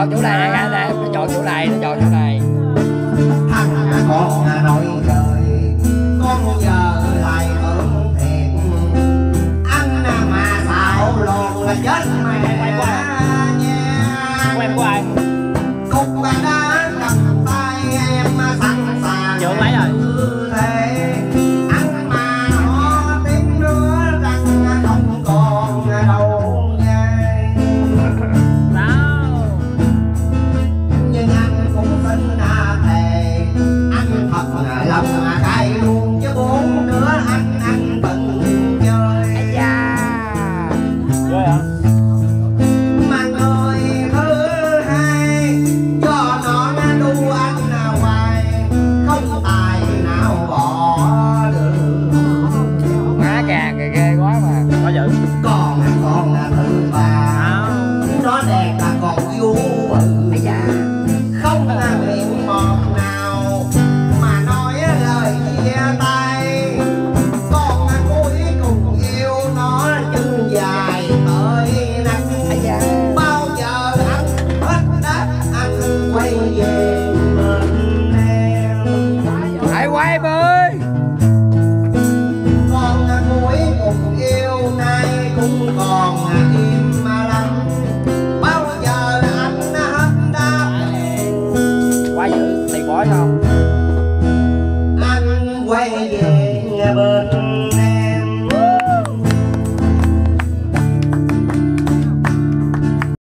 chọn chỗ này nè, nó chọn chỗ này, nó chọn chỗ này. Thằng con nói trời, con giờ lại tưởng thiệt, ăn mà xạo lộn là chết mẹ nha. Quen của ai? Cục đã cầm tay em sẵn sàng. Chọn lấy rồi. Ăn mà họ tiếng nữa rằng không còn đâu nghe. Sao? Nhưng anh cũng xin thề, anh thật lòng cay luôn chứ bốn đứa anh từng chơi. Ây da. Chơi hả? Mà người thứ hai cho nó đu anh hoài, không tài nào bỏ được. Má càng ghê ghê quá mà. Có dữ. Còn thứ ba, nó đẹp là còn yêu bự. Ây da. Không miệng một nào mà nói lời chia tay. Con cuối cùng yêu nó chân dài tới nắng. Ây da. Bao giờ anh hết đất anh quay về bên em. Hãy quay em ơi. Con cuối cùng yêu nay cũng còn yêu.